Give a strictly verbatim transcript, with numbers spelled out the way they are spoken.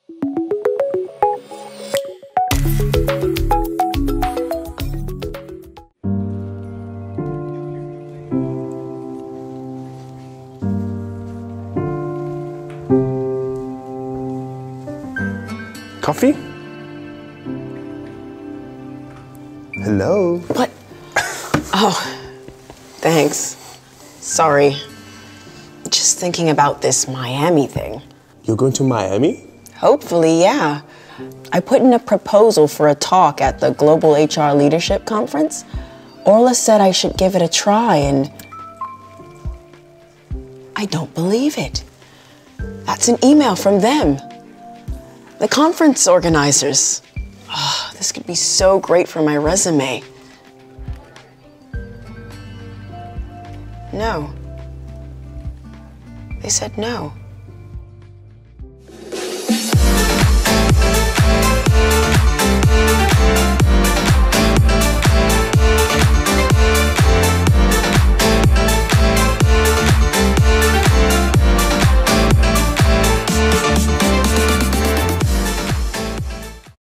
Coffee? Hello? What? Oh, thanks. Sorry. Just thinking about this Miami thing. You're going to Miami? Hopefully, yeah. I put in a proposal for a talk at the Global H R Leadership Conference. Orla said I should give it a try, and I don't believe it. That's an email from them. The conference organizers. Oh, this could be so great for my resume. No. They said no.